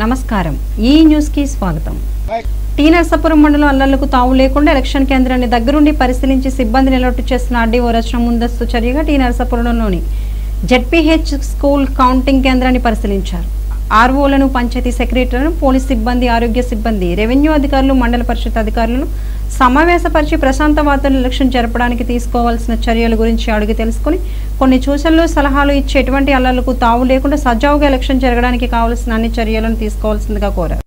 నమస్కారం ఈ న్యూస్ కి స్వాగతం. టీ నర్సాపురం మండలం అల్లర్లకు తావు లేకుండా ఎలక్షన్ కేంద్రాన్ని దగ్గరుండి పరిశీలించి సిబ్బందిని అలర్ట్ చేస్తున్న ఆర్డీఓ రచన ముందస్తు చర్యగా టీ నర్సాపురంలోని జెడ్పీహెచ్ స్కూల్ కౌంటింగ్ కేంద్రాన్ని పరిశీలించారు. ఆర్ఓలను, పంచాయతీ సెక్రటరీలను, పోలీస్ సిబ్బంది, ఆరోగ్య సిబ్బంది, రెవెన్యూ అధికారులు, మండల పరిషత్ అధికారులను సమావేశపరిచి ప్రశాంత వాతావరణ ఎలక్షన్ జరపడానికి తీసుకోవాల్సిన చర్యల గురించి అడిగి తెలుసుకుని కొన్ని సూచనలు, సలహాలు ఇచ్చి ఎటువంటి అల్లర్లకు తావు లేకుండా సజావుగా ఎలక్షన్ జరగడానికి కావాల్సిన అన్ని చర్యలను తీసుకోవాల్సిందిగా కోరారు.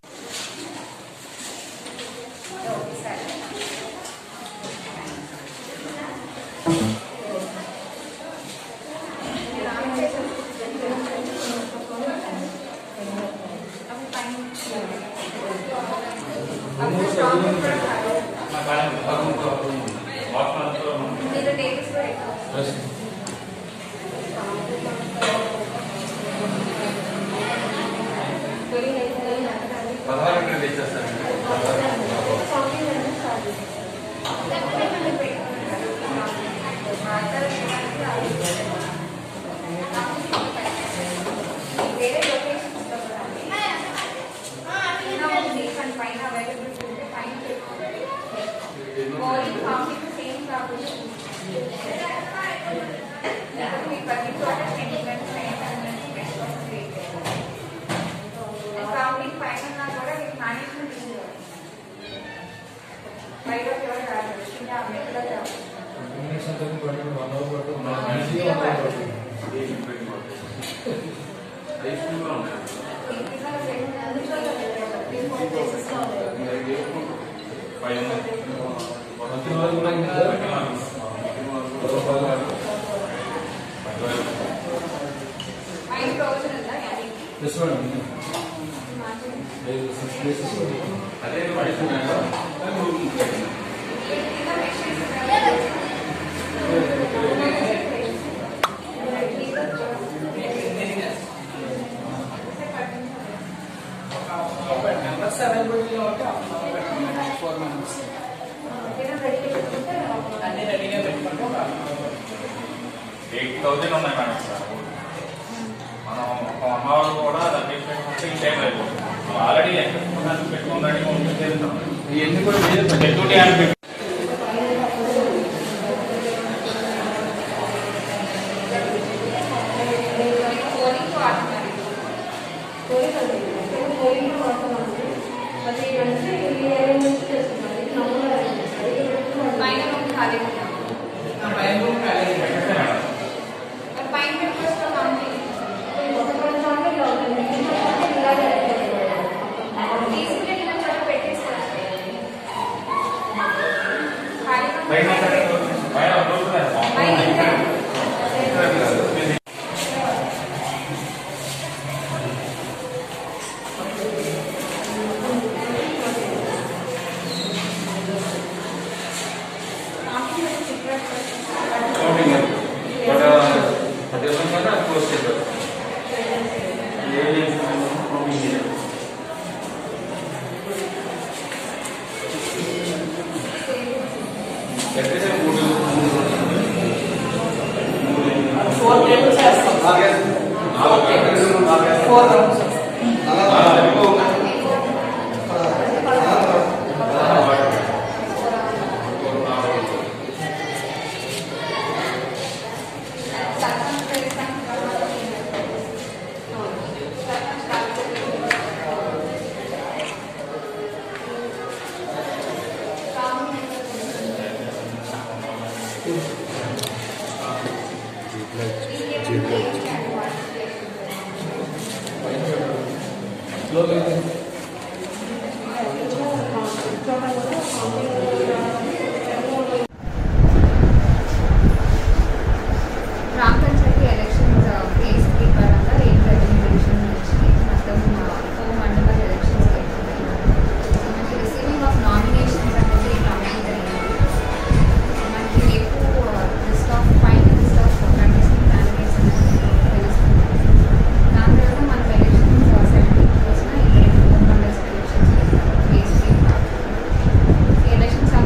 elections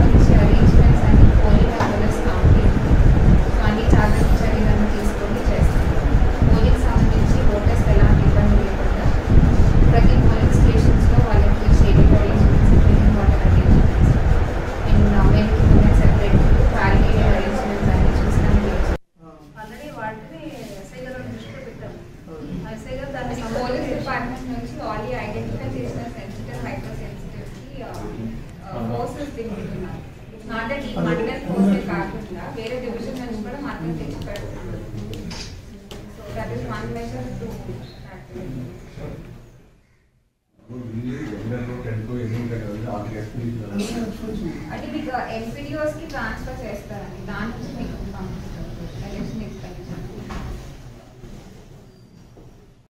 మండల్ పోస్టే కాకుండా వేరే డివిజన్ నుంచి కూడా మండల్ తెచ్చి పెడుతున్నారు. So that is one measure to అంటే మీకు ఎంపీడీఓస్ కి ట్రాన్స్ఫర్ చేస్తారు.